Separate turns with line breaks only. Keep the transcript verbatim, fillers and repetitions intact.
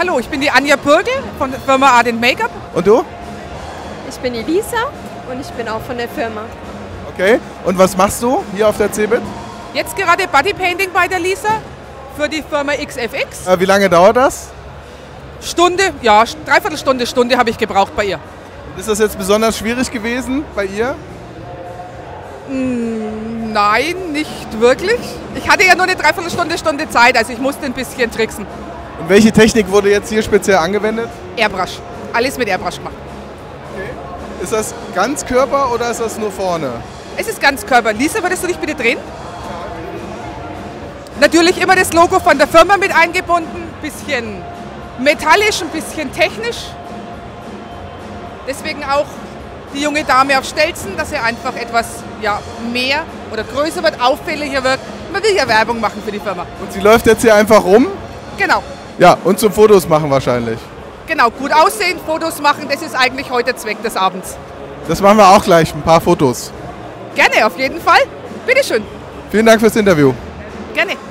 hallo, ich bin die Anja Pürgel von der Firma Art and Make-up.
Und du?
Ich bin Elisa und ich bin auch von der Firma.
Okay, und was machst du hier auf der Cebit?
Jetzt gerade Bodypainting bei der Lisa für die Firma X F X.
Äh, wie lange dauert das?
Stunde, ja, dreiviertel Stunde, Stunde habe ich gebraucht bei ihr.
Ist das jetzt besonders schwierig gewesen bei ihr?
Nein, nicht wirklich. Ich hatte ja nur eine Dreiviertelstunde, Stunde Zeit, also ich musste ein bisschen tricksen.
Und welche Technik wurde jetzt hier speziell angewendet?
Airbrush. Alles mit Airbrush gemacht.
Okay. Ist das Ganzkörper oder ist das nur vorne?
Es ist ganz Körper. Lisa, würdest du dich bitte drehen? Natürlich immer das Logo von der Firma mit eingebunden. Bisschen metallisch, ein bisschen technisch. Deswegen auch die junge Dame auf Stelzen, dass er einfach etwas ja, mehr oder größer wird, auffälliger wird. Man will ja Werbung machen für die Firma.
Und sie läuft jetzt hier einfach rum?
Genau.
Ja, und zum Fotos machen wahrscheinlich.
Genau, gut aussehen, Fotos machen, das ist eigentlich heute der Zweck des Abends.
Das machen wir auch gleich, ein paar Fotos.
Gerne, auf jeden Fall. Bitteschön.
Vielen Dank fürs Interview.
Gerne.